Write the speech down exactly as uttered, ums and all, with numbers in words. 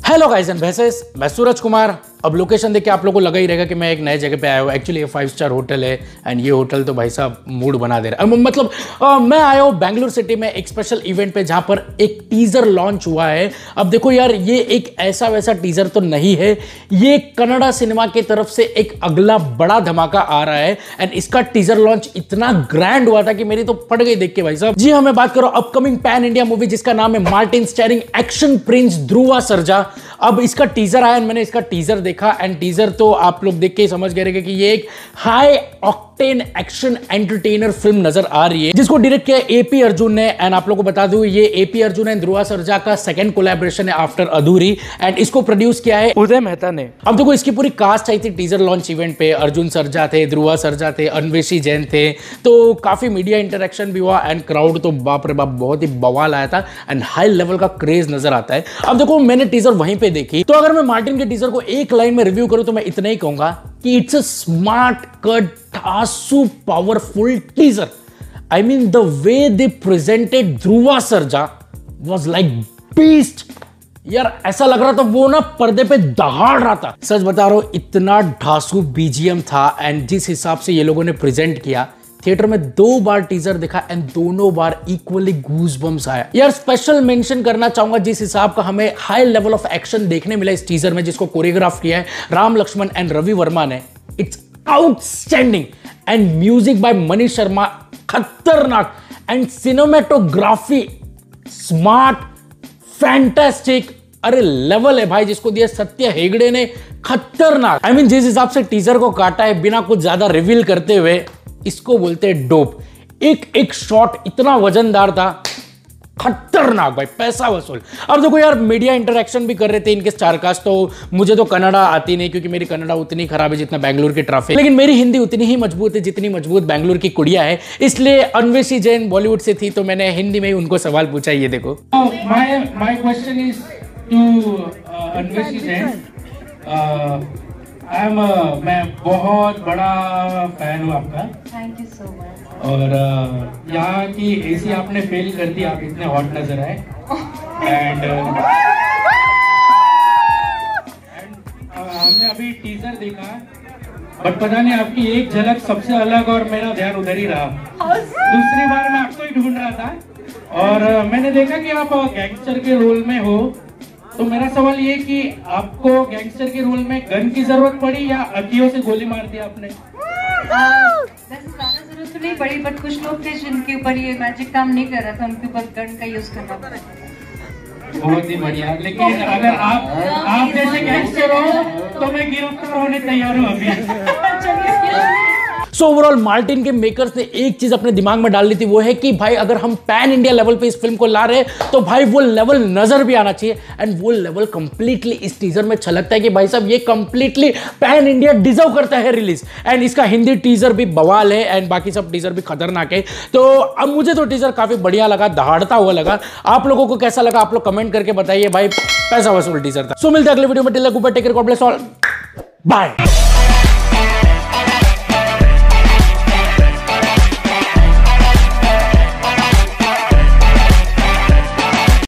Hello guys and भैसेस, मैं सूरज कुमार। अब location देख के आप लोगों को लगा ही रहेगा कि मैं एक नए जगह पे आया हूँ। एक्चुअली ये फाइव स्टार होटल है एंड ये होटल तो भाई साहब मूड बना दे रहा है। मतलब आ, मैं आया हूँ बेंगलुरु सिटी में एक स्पेशल इवेंट पे जहाँ पर एक टीजर लॉन्च हुआ है। अब देखो यार, ये एक ऐसा वैसा टीजर तो नहीं है, ये कन्नड़ा सिनेमा की तरफ से एक अगला बड़ा धमाका आ रहा है। एंड इसका टीजर लॉन्च इतना ग्रैंड हुआ था कि मेरी तो फट गई देख के भाई साहब। जी हाँ, मैं बात करूँ अपकमिंग पैन इंडिया मूवी जिसका नाम है Martin, starring action prince Dhruva Sarja. अब इसका टीजर आया, मैंने इसका टीजर देखा एंड टीजर तो आप लोग देख के ही समझ गए कि ये एक high octane action entertainer film नजर आ रही है जिसको डायरेक्ट किया एपी अर्जुन ने। एंड आप लोगों को बता दूं, ये एपी अर्जुन एंड ध्रुवा सर्जा का सेकंड कोलैबोरेशन है आफ्टर अधूरी। एंड इसको प्रोड्यूस किया है उदय मेहता ने। अब देखो, इसकी पूरी कास्ट आई थी टीजर लॉन्च इवेंट पे। अर्जुन सर्जा थे, ध्रुवा सर्जा थे, अन्वेषी जैन थे, तो काफी मीडिया इंटरेक्शन भी हुआ एंड क्राउड तो बाप रे बाप बहुत ही बवाल आया था एंड हाई लेवल का क्रेज नजर आता है। अब देखो, मैंने टीजर वहीं पे देखी, तो अगर मैं मार्टिन के टीजर को एक लाइन में रिव्यू करूं तो मैं इतना ही कहूंगा कि इट्स अ स्मार्ट कट धांसू powerful teaser. I mean the way they presented Dhruva Sarja was like beast. यार ऐसा लग रहा था वो ना पर्दे पे दहाड़ रहा था। सच बता रहा हूं, इतना धांसू बीजीएम था एंड जिस हिसाब से ये लोगों ने प्रेजेंट किया, थिएटर में दो बार टीजर देखा एंड दोनों बार इक्वली गूज़बम्स आया। यार स्पेशल मेंशन करना चाहूंगा जिस हिसाब का हमें हाई लेवल ऑफ एक्शन देखने मिला इस टीजर में, जिसको कोरियोग्राफ किया है राम लक्ष्मण एंड रवि वर्मा ने। It's outstanding and music by Manish Sharma खतरनाक एंड सिनेमेटोग्राफी स्मार्ट फैंटास्टिक। अरे लेवल है भाई जिसको दिया सत्य हेगड़े ने, खतरनाक। आई I मीन mean, जिस हिसाब से टीजर को काटा है बिना कुछ ज्यादा रिवील करते हुए, इसको बोलते हैं डोप। एक एक शॉट इतना वजनदार था, खतरनाक भाई, पैसा वसूल। अब देखो यार, मीडिया इंटरेक्शन भी कर रहे थे इनके स्टारकास्ट, तो मुझे तो कन्नड़ा आती नहीं क्योंकि मेरी कन्नड़ा उतनी खराब है जितना बेंगलुरु की ट्रैफिक, लेकिन मेरी हिंदी उतनी ही मजबूत है जितनी मजबूत बेंगलुरु की कुड़िया है। इसलिए अन्वेषी जैन बॉलीवुड से थी तो मैंने हिंदी में ही उनको सवाल पूछा। ये देखो, my my question is to Anveshi Jain. I am मैं बहुत बड़ा फैन हूँ आपका। Thank you so much. और uh, यहाँ की एसी आपने फेल कर दी, आप इतने हॉट नजर आए। एंड हमने अभी टीजर देखा, बट पता नहीं आपकी एक झलक सबसे अलग और मेरा ध्यान उधर ही रहा। दूसरी बार मैं आपको ही ढूंढ रहा था और uh, मैंने देखा कि आप गैंगस्टर के रोल में हो। तो मेरा सवाल ये कि आपको गैंगस्टर के रोल में गन की जरूरत पड़ी या अकियों से गोली मार दी आपने? वैसे ज्यादा जरूरत तो नहीं पड़ी, बट कुछ लोग थे जिनके ऊपर ये मैजिक काम नहीं कर रहा था, उनके ऊपर गन का यूज करना पड़ा। बहुत ही बढ़िया। लेकिन अगर आप आप जैसे गैंगस्टर हो तो मैं गिरफ्तार होने तैयार हूँ अभी। सो ओवरऑल मार्टिन के मेकर्स ने एक चीज अपने दिमाग में डाल ली थी, वो है कि भाई अगर हम पैन इंडिया लेवल पे इस फिल्म को ला रहे हैं तो भाई वो लेवल नजर भी आना चाहिए। एंड वो लेवल कंप्लीटली इस टीजर में छलकता है कि भाई साहब ये कंप्लीटली पैन इंडिया डिजर्व करता है रिलीज। एंड इसका हिंदी टीजर भी बवाल है एंड बाकी सब टीजर भी खतरनाक है। तो अब मुझे तो टीजर काफी बढ़िया लगा, दहाड़ता हुआ लगा। आप लोगों को कैसा लगा आप लोग कमेंट करके बताइए भाई, पैसा वसूल टीजर था। सो मिलते हैं अगले वीडियो में। Till then, goodbye, take care, God bless all, bye.